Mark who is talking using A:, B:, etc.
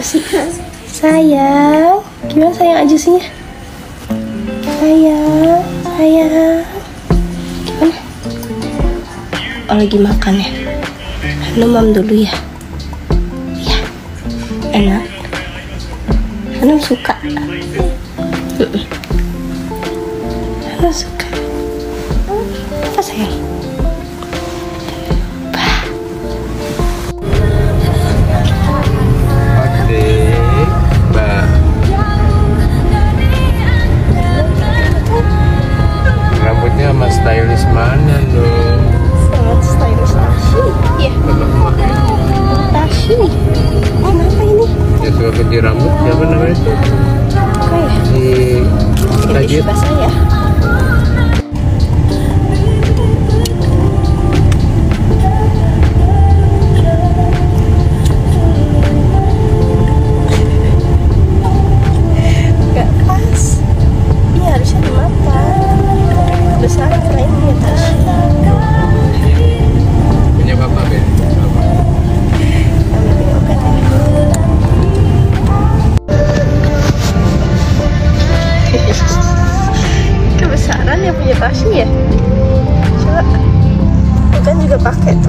A: sih? Sayang, gimana sayang ajusinya? Sayang, sayang. Gimana? Oh, lagi makan ya? Hanum dulu ya? Iya, enak. Hanum suka. Hanum suka. Apa sayang?
B: Rambutnya sama stylish mana dong?
A: Sangat stylish Tashi. Iya. Tashi. Kenapa ini?
B: Ya suka kerja rambut, siapa namanya itu?
A: Apa ya?
B: Si Tajid.
A: Basah ya. Gak pas. Ini harusnya dimakan. Besar karena ini ya Tashi.
B: Punya bapak Ben?
A: Kami punya obat ya. Kebesaran ya punya Tashi ya. Coba. Kan juga pakai